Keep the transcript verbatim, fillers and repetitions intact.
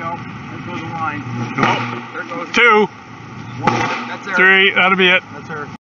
No, there goes a line. Oh, There goes two, one. That's her. three, that'll be it. That's her.